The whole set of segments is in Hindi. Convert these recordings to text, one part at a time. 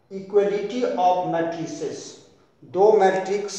इक्वलिटी ऑफ मैट्रिसेस, दो मैट्रिक्स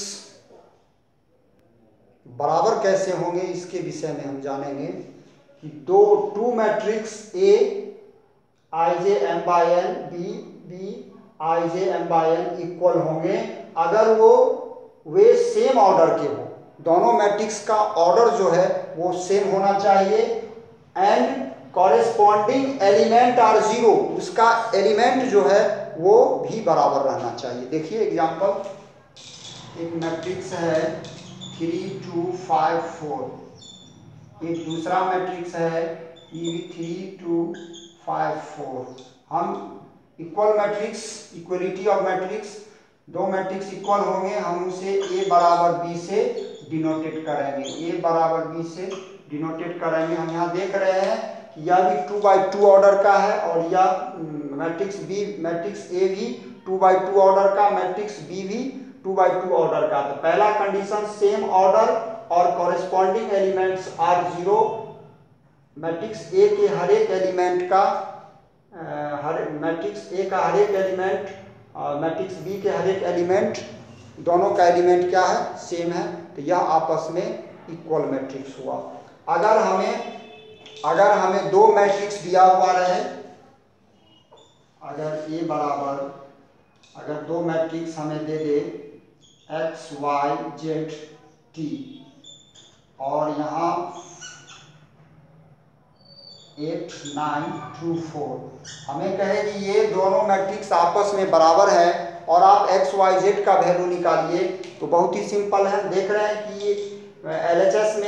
बराबर कैसे होंगे इसके विषय में हम जानेंगे कि two matrix A I J M by N, B I J M by N equal होंगे अगर वे सेम ऑर्डर के हो। दोनों मैट्रिक्स का ऑर्डर जो है वो सेम होना चाहिए and corresponding element are zero, उसका एलिमेंट जो है वो भी बराबर रहना चाहिए। देखिए एग्जांपल, एक मैट्रिक्स है 3 2 5 4, एक दूसरा मैट्रिक्स है 3 2 5 4। हम equal matrix, equality of matrix, दो मैट्रिक्स इक्वल होंगे, हम उसे ए बराबर बी से डिनोटेट करेंगे, ए बराबर बी से डिनोटेट करेंगे। हम यहाँ देख रहे हैं कि यह भी 2 बाई 2 ऑर्डर का है और यह मैट्रिक्स ए भी 2 बाई 2 ऑर्डर का, मैट्रिक्स बी भी 2 बाई 2 ऑर्डर का। तो पहला कंडीशन सेम ऑर्डर और corresponding elements are zero. Matrix A के हर एक एलिमेंट का मैट्रिक्स ए का हर एक एलिमेंट और मैट्रिक्स बी के हर एक एलिमेंट, दोनों का एलिमेंट क्या है, सेम है। तो यह आपस में इक्वल मैट्रिक्स हुआ। अगर हमें दो मैट्रिक्स दिया हुआ रहे, अगर ए बराबर, अगर दो मैट्रिक्स हमें दे दे एक्स वाई जेड टी और यहाँ 8 9 2 4, हमें कहे कि ये दोनों मैट्रिक्स आपस में बराबर है और आप एक्स वाई जेड का वैल्यू निकालिए, तो बहुत ही सिंपल है। देख रहे हैं कि एलएचएस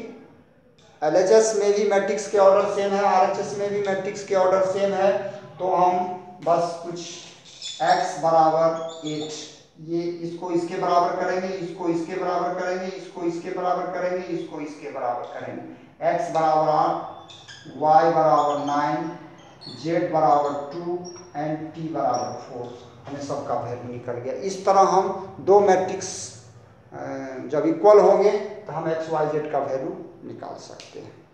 में भी मैट्रिक्स के ऑर्डर सेम है, आरएचएस में भी मैट्रिक्स के ऑर्डर सेम है। तो हम बस कुछ x बराबर 8, ये इसको इसके बराबर करेंगे, इसको इसके बराबर करेंगे, इसको इसके बराबर करेंगे, इसको इसके बराबर करेंगे। x बराबर 8, y बराबर 9, z बराबर 2 एंड t बराबर 4। हमें सबका वैल्यू निकल गया। इस तरह हम दो मैट्रिक्स जब इक्वल होंगे तो हम एक्स वाई जेड का वैल्यू निकाल सकते हैं।